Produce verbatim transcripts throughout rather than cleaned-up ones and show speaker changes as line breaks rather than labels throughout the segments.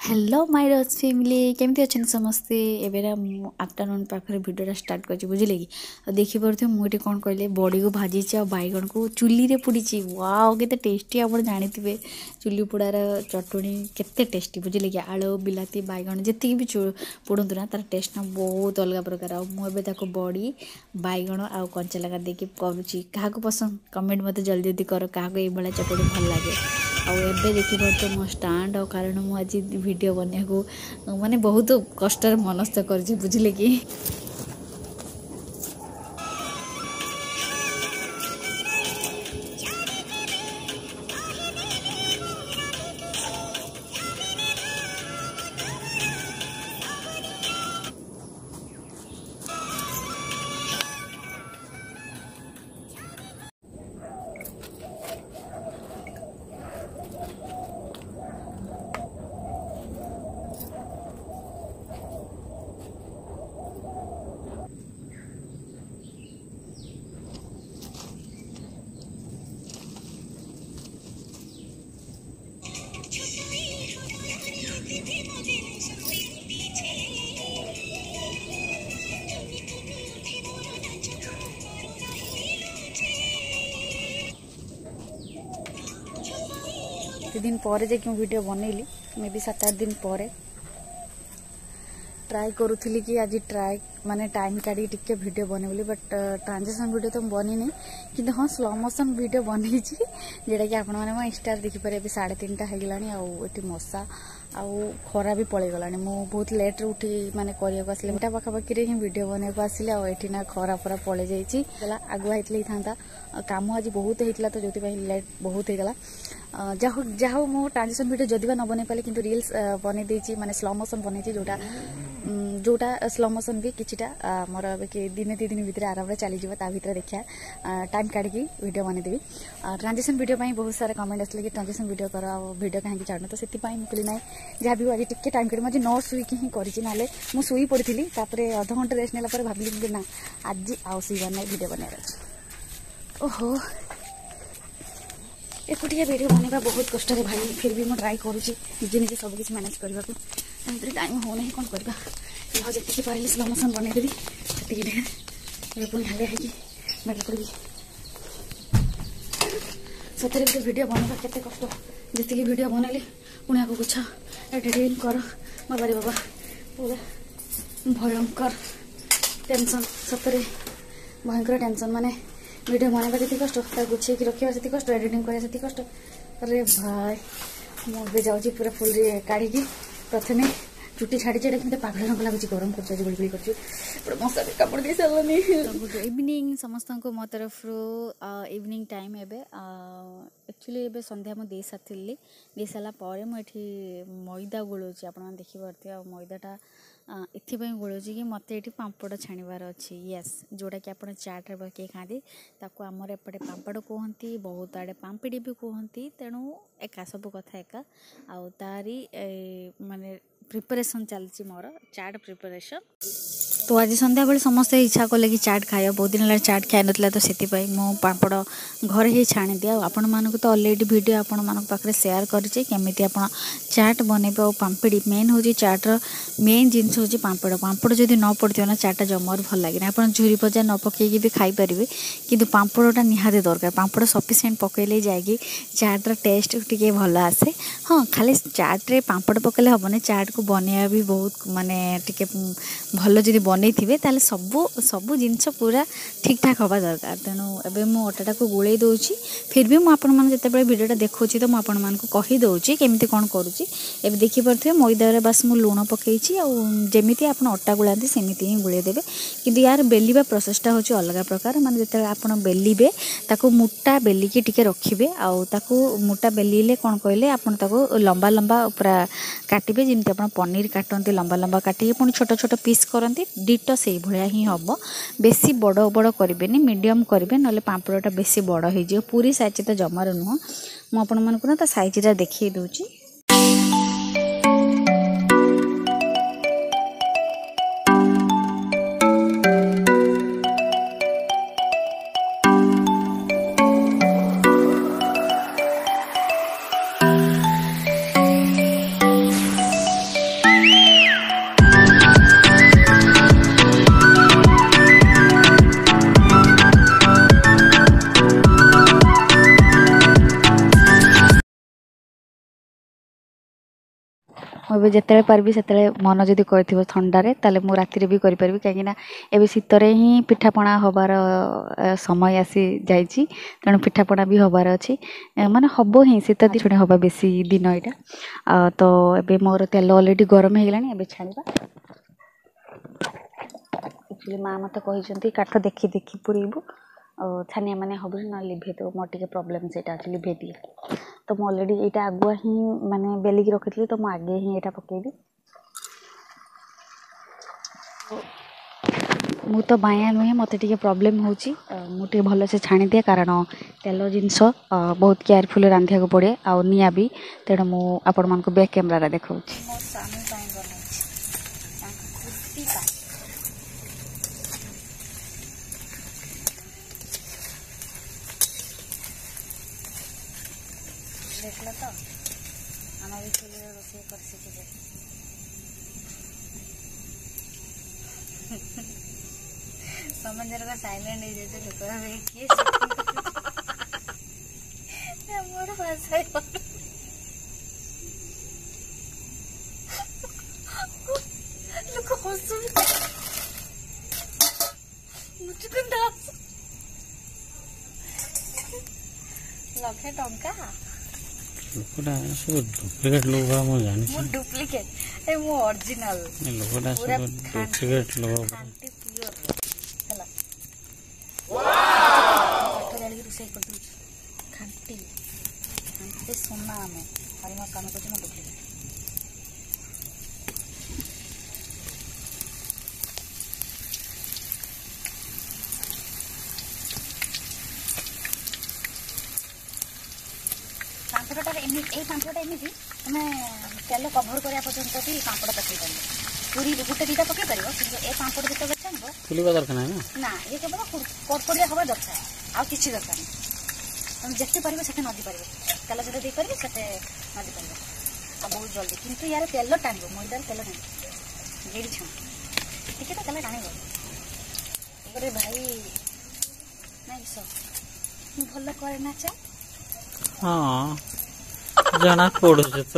Hello my rose family केमती अच्छा समस्ते एवं आफ्टरनून पाखे भिडियोटा स्टार्ट कर बुझे कि देखी पारे मुझे कौन कहले बड़ी को भाजी बैगण को चुली रे पुड़ी वाओ केते टेस्टी आप जानते चुली पोड़ार चटणी केते टेस्टी बुझे कि आलू बिलाती बैगण जी भी पोड़तु ना तार टेस्ट ना बहुत अलग प्रकार मुझे बड़ी बैगण आउ कंचा लगा देखिए करुच्ची क्या पसंद कमेंट मत जल्दी जल्दी कर क्या ये चटणी भल लगे आबे देखिए मो स्टाण्ड कारण मुझे वीडियो बनने को माने बहुत कष्ट मनस्थ कर बुझे कि दिन पर जे क्यों वीडियो बनैली मे भी सात आठ दिन पर ट्राई करूली कि आज ट्राई माने टाइम काढ़ी टिके वीडियो बने बोली बट ट्रांजेक्शन वीडियो तो बनी नहीं कि हाँ स्लो मोशन वीडियो बनई जोटा कि आपण मैंने इंस्टा देखिपारे अभी साढ़े तीन टा होगलानी आउट मशा आउ खरा भी पड़े गलानी मु बहुत लेट रे उठी माने करिया को आसले मोटा पाखापाखि रे ही वीडियो बने को आसले आ एठी ना खरा फरा पड़े जाइछि गला आगुआ हेतले था काम आज बहुत होता तो जो लेट बहुत होगला जाहो जाहो मो ट्रांजेक्शन वीडियो जदि न बन पाले किंतु रील्स बने देछि माने स्लो मोशन बने जोटा जोटा स्लो मोशन भी किछिटा मोर कि दिन दी दिन भितर आराम चली जावा भितर देखिया टाइम काढ़ी वीडियो बने देवी ट्रांजेक्शन वीडियो पाई बहुत सारा कमेंट आसले कि ट्रांजेक्शन वीडियो कर वीडियो कहीं छाड़ू तो से मुझे ना जहाँ भी आज टिके टाइम काढ़ी मुझे नौ शुईक ही करें मु शुई पड़ी तापर अध घंटे रेस्ट नाला भाविली ना आज आउ शुवर ना वीडियो बनार ओहो एकुटिया वीडियो बनवा बहुत कष्ट भाई फिर भी मुझे ट्राई करुच्ची निजे निजे सब किसी मैनेज करने को टाइम हो ना कौन करवा जी पारे स्लो मोशन बनईदेवी से पुणी हालिया है मेड पड़ी सतरे भी वीडियो बनवा केते कष्ट जी वीडियो बनैली पुणी आगे गुछ एडिटिंग कर बाबा रे बाबा पूरा भयंकर टेंशन सतरे भयंकर टेंशन माने वीडियो बनवा जी कष्ट गुछे कि रखा से कष्ट एडिटिंग करा से कष्ट अरे भाई मुझे जाऊँगी पूरा फुल काढ़ी प्रथम चुटी छाड़ी चढ़ा कि पागल रंग लगुच गरम कर गुड़गुड़ी कर मशा भी कापड़ दे सारे गुड इवनिंग समस्त को मो तरफ इवनिंग टाइम एबे एक्चुअली एबे संध्या मुझे दे सारी दे सारापर मुझे मैदा गोलूची आप देखिपे मैदाटा एपाई गोलूची कि मत ये पापड़ छाणवार अच्छे येस जोटा कि आप चाट रे पकई खाती ताको आमर एपटे पापड़ कहती बहुत आड़े पाम्पिड़ी भी कहती तेणु एका सब कथा एका आउ तारी माने प्रिपरेशन चलती मोर चाट प्रिपरेशन तो आज संध्या बेले समस्ते इच्छा कले कि चाट खाया बहुत दिन है चाट खाई ना तो से मो पापड़ घर ही छाणी दिया आपण मानक तो अलरेडी वीडियो आपण मानक पाखे शेयर करें केमी आप चाट बनइबे और पाम्पिड़ी मेन हूँ चाट्र मेन जिनस हूँ पाम्पड़ पाम्पड़ जब न पड़ो ना चाटा जमार भल लगे आप झुरी भजा न पकईकि भी खाईपारे कि पाम्पड़टा निहाती दरकार पाम्पड़ सफिसीयंट पकईले जाकि चाट्र टेस्ट टी भल आसे हाँ खाली चाट्रे पाम्पड़ पकईले हेनी चाट को बनवा भी बहुत माने टिके भल जब बनई थे ताले सबू सबू जिनस पूरा ठीक ठाक हवा दरकार तेणु एवं मो अटाटा को गोले दूसरी फिर भी मुझे जिते वीडियोटा देखा तो मुझे कहीदे केमी कौन करुच्ची एवं देखिपे मैदार बास मु लुण पकई जमी आप अटा गुलाती सेमती ही गुले देवे कि यार बेलिबा प्रोसेसटा हूँ अलग प्रकार माने जिते आप बेलिबे ताको मोटा बेलिकी टिके रखिए आउ मोटा बेलिले कौन कहले आप लंबा लंबा पूरा काटे जमी आप पनीर काटती लंबा लंबा काटिके पुणी छोट छोट पीस करती डिटो से भाया ही हम बेसी बड़ बड़ करें मीडियम करेंगे ना पाम्पड़टा बेसी बड़ हो पूरी साइज तो जमार नुह मुझे ना साइजटा देखी दूची मुझे जिते पारि से मन जदि कर थंडारे ताले मु राति भी करें कहीं एवं शीतर ही पिठापणा हबार समय आसी जाइए तेणु पिठापणा भी हबार अच्छी माने हम ही शीत दिन छुणी हवा बेसी दिन यहाँ तो ए मोर तेल अलरेडी गरम हो गलानी ए छाड़ा एक्चुअली माँ मत कही काठ देखी देखी पुरेबू छानिया माने हम ना लिभे तो मोर टे प्रोब्लेम से लिभे दिए तो मुझे अलरेडी यहाँ आगुआ ही माने बेलिकी रखी तो मुझे आगे ही यहाँ पकेबी मु तो बाया नुहे मत टे प्रोब्लेम होटे भल से छाणी दिए कारण तेल जिनस बहुत केयरफुल रांधिया पड़े आ निया भी तेणु मु आपण मानक बैक कैमरा देखा देखल तो आम भी चूल्हे रोषे कर शिखिजे समझ साइलेंट हो जाते लोग किए मोर भाषा लोक हसु लक्षे टंका
लोकटा सब डुप्लिकेट लोग मो जानी
मो डुप्लिकेट ए मो ओरिजिनल
लोकटा सब डुप्लिकेट लोग
खांटी प्योर चला वाओ तो डाली रोसे कर दू खांटी खांटी सोना में अरे मो काम करछ मो डुप्लिकेट पांपड़टा पांपड़टा एमती तुम तेल कभर करा पर्यंत भी पांपड़ पकई पार पूरी गोटे दीटा पकई पार कि पांपड़ जो चाहिए
फुलवा दरकार ना
ना ये केवल कड़कड़िया हवा दरकार आउ कि दरकार नहीं तुम जिते पार से नदी पार तेल जो दे पारे से नदी पार आ बहुत जल्दी कितु यार तेल टाण मैदार तेल टाण गेड़ी छा टे तो तेल टाण गोटे भाई नाई सब भल करे ना चा
हाँ जना पड़ू तो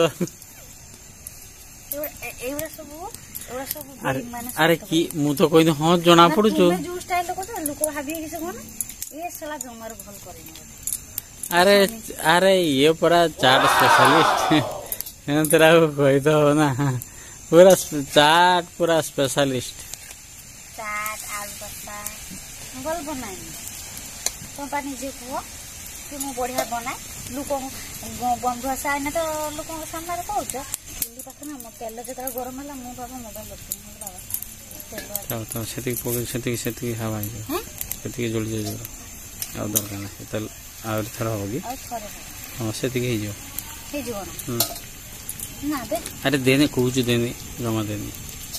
एवरा सब एवरा सब
अरे अरे की मु तो कोई हाँ जना पड़ू जो
जो स्टाइल लोक लोक भाबी कि से कोन ए साला जमार भल करे
अरे अरे ये पूरा चाट स्पेशलिस्ट है तेरा कोई तो हो ना पूरा चाट पूरा स्पेशलिस्ट
चाट आलू पत्ता भल बनाई तो पानी जे को कि मु बढ़िया बनाए लोक बंधु आसा आईना तो लोक सामने कहूच चुली पाखे ना मो तेल जो गरम है मुझे बाबा मोबाइल रखी बाबा
तो सेति पके सेति सेति हवा है सेति जल्दी जाई आ दरकार ना तेल आ थोड़ा होगी हां सेति ही जो
हे जो ना दे
अरे देने कुछ देने जमा देने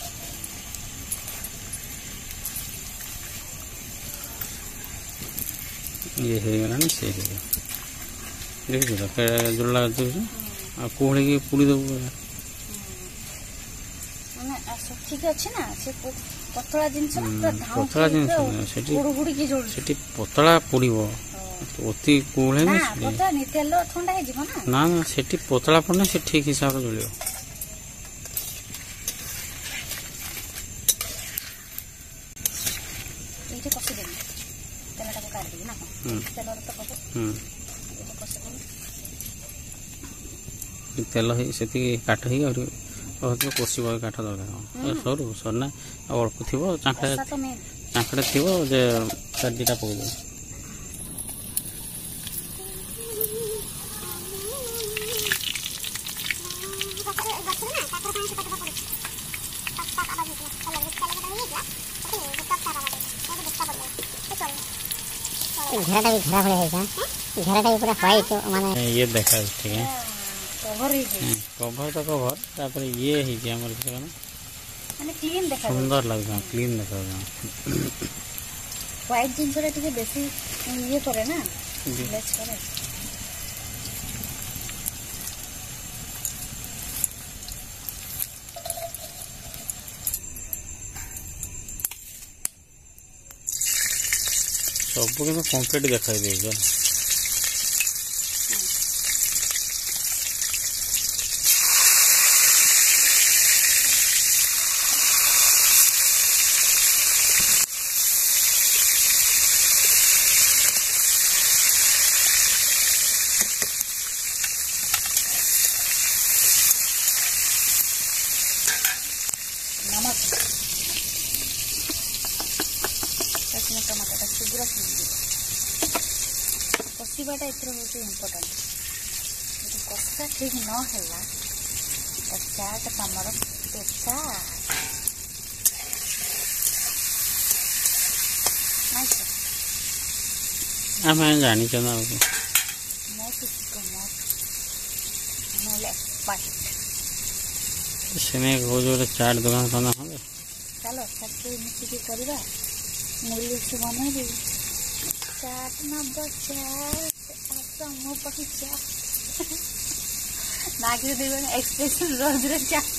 ये है ना नहीं से है देख जो जोड़ लगा दो आ कोहले के पूरी दो
माने ठीक अछि ना से पतला जिंस ना धाव
पतला जिंस सेठी
गुड़ गुड़ की जोड़
सेठी पतला पड़िबो अति कोहले
ना
ना
पतला नि तेल ठंडा हे जीव ना
ना ना सेठी पतला पड़ना से ठीक हिसाब रे जोलियो
इटे कसी दे तेलटा को काट दे ना तेल तो कस
हम तेल है से काठ ही और कोसी काठ दरकार सरू सरना अल्प थी चाखड़े चाखड़े थी जे दुटा पकड़
घेराटा भी घेरा भले है घेराटा भी पूरा व्हाइट माने
ये देखा ठीक है
कवर ही
कवर तो कवर तापर ये ही जे हमर के
माने क्लीन देखा
सुंदर लगता क्लीन देखा
व्हाइट जिंस रे टिके बेसी ये करे ना लेस करे
सब के कंप्लीट दिखाई दे
ମୁଁ ଟମାଟୋଟା ଶୀଘ୍ର ସିଝିଯିବ। କଷିବାଟା ଏଥିରେ ହେଉଛି ଇମ୍ପୋର୍ଟାଣ୍ଟ। ଯଦି କଷା ଠିକ୍ ନ ହେଲା ତ ଚାଟ ତମର ପେଚା
ଆମେ ଜାଣିଛ ନା
ମସ୍ତ ମସ୍ତ ନହେଲେ ଏକ୍ସपर्ट
ସେନେ କହୁଛ ଗୋଟେ ଚାଟ ଦୋକାନ ଖୋଲା ହବ।
ଚାଲ ଚାଟ ମିଶିକି କରିବା। ମୁଲିସ୍ ବନେଇଦେବି ଚାଟ ନବ ଚାଟ ଆସ ମୋ ପାଖେ ଚାଟ ନାଗିରେ ଦେବେ ଏକ୍ସପ୍ରେସନ ରୋଜରେ ଚାଟ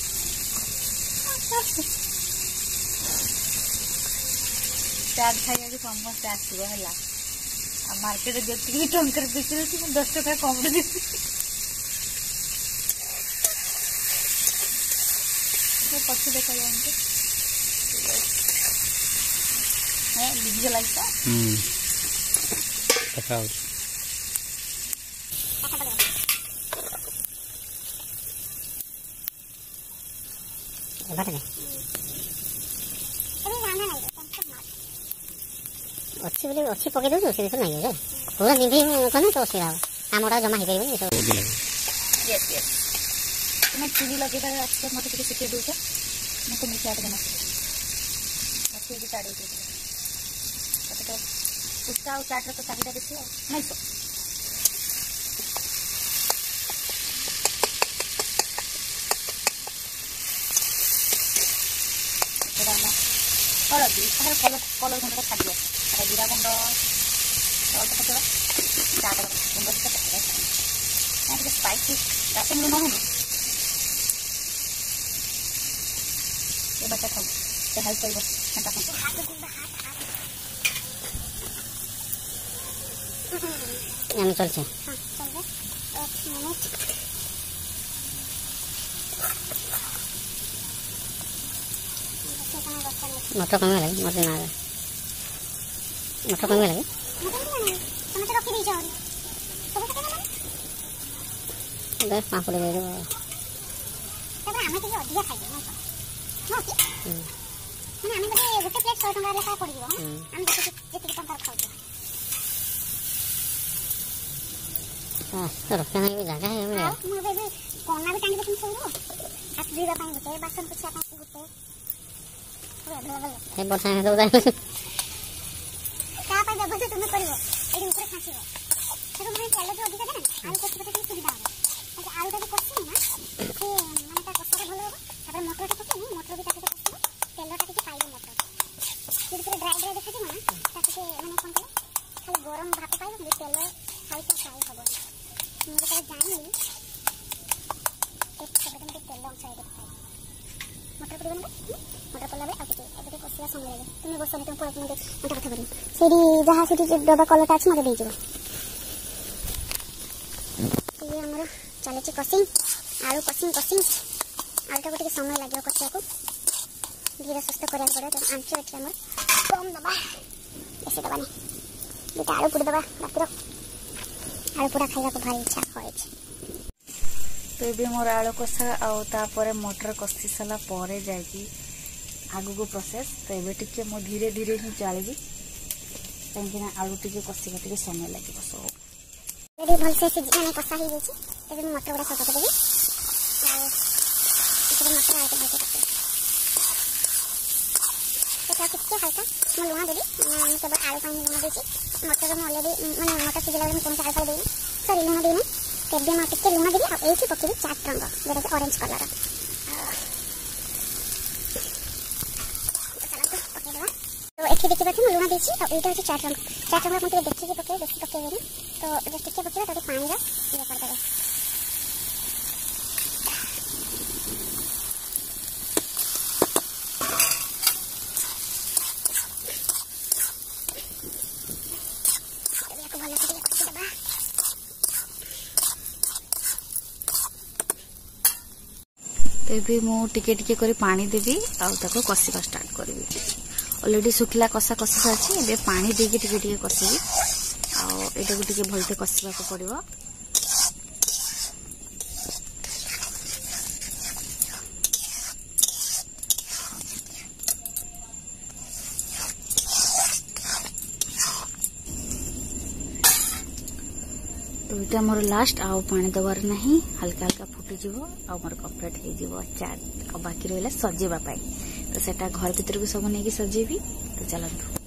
ଚାଟ ଖାଇବାକୁ ସମସ୍ତେ ଆସିବ ହେଲା। ଆଉ ମାର୍କେଟରେ ଯେତିକି ଟଙ୍କାରେ ବିକ୍ରି ହେଉଛି ମୁଁ ଦଶ ଟଙ୍କା କମରେ ଦେବି। ପଛ ଦେଖାଯାଆନ୍ତି ଭିଡ଼ିଓ ଲାଇକ୍ ତ
ଦେଖା ହେଉଛି।
अच्छी बोले अच्छी पकई दे से नहीं है पूरा निधि कने तो असुविधा हम आमटा जमा हो पारे सब
यस यस तुम चूड़ी लगे अच्छे मत शिखे दूच मत मुझे चाट बना अच्छे भी चाट मत तो उसका और चाट तो चाहिए बेसी नहीं तो हलदी कलर कलर गुंड छाड़ जीरा गुंड अल्प पकड़ा चाट गुंड चाहिए स्पाइसी ताकि लुण हो बच्चा खाऊ हेल्प कर
चलছে मटर कम लगे मटर ना मटर कम लगे टमाटर रखी दी जाओ दे पापड़ दे दो तबे हमें टिके अधिया खाइ ना नो कि माने हमें गोटे गोटे प्लेट सौ टका लेखा पड़ जीवो हम जति जति टका खाउ हां तो रखना है जगह है हम मो बेबी कोना भी टांग दे तुम सो हाथ धोइबा ପାଇଁ गोटे बासन पुछा ପାଇଁ गोटे हे वर्षा में तो जाए का पाई व्यवस्था तुम करिवो एडी ऊपर खासिबो सेरो माने तेल जो अधिक दे ना आलू कोसी तो सुविधा हो तो आलू तो कोसी ना से माने ता कोसा भलो हो तापर मटर तो कोसी मटर भी ताके कोसी तेल ता के पाइबो मटर फिर फिर ड्राई ड्राई देखा ना ताके माने कोन करे खाली गरम भात पाइबो तेल खाइ तो फ्राई हबो मुझे तो जानी एक सब में तेल लंग साइड मटर पड़े ना मटर पड़ला बे आके एबे कोसिया संग लगे तुम बसने तुम पूरा तुम देख मटर कथा करी सेडी जहां सेडी डबा कलर अछि मते देजो ये हमर चले छी कसिंग आलू कसिंग कसिंग आलू का ଟିକେ समय लागियो कसिया को धीरे सुस्त करिया पड़े तो आंच अछि हमर कम दबा ऐसे दबा नहीं बेटा आलू पुड़ दबा रातिर आलू पूरा खाइबा को भारी इच्छा होय छी
तो ये मोर आलू कषा आपर मटर कषि सारा पर जाकि आगु को प्रोसेस तो ये टिके मो धीरे धीरे ही चलि कहीं आलू टिके कषा टे समय लगे सो
रेडी भल से सिझ माने कषा ही जेछि एबे मटर बड़ा सटा देबी आ इसे मटर आके भल से तो कितने हल्का मैं लुणा देबी मैं केवल आलू पानी लुणा देछि मटर में ऑलरेडी माने मटर सिझला बेले कौन सा आलू देबी सॉरी लुणा देना तेबे मैं टिके लुणा देबी आ एठी पकेबी चाट रंग जेटा ऑरेंज कलर तो एठी देखि बाथि लुणा देछि आ एटा होछि चाट रंग चाट रंग अपन देखि के पके बेसी पकेबे ना तो जस्ट टिके पकेबा तो पानी रा ये कर देबे
तो ये मुझे टिके कर पानी देवी आको कषा स्टार्ट करी ऑलरेडी सुखला कषा कषि सारी एवं पानी देकी टिके टिके कषिबी आटा को टिके भलसे कषा को पड़ो तो यहाँ मोर लास्ट आउ पानी दबार नहीं हल्का हल्का फुटीज आ मोर कम्प्लीट हो चाट आ बाकी रहा सजेवा तो सेटा घर भीतर को सब नहीं सजेबी तो चलतु।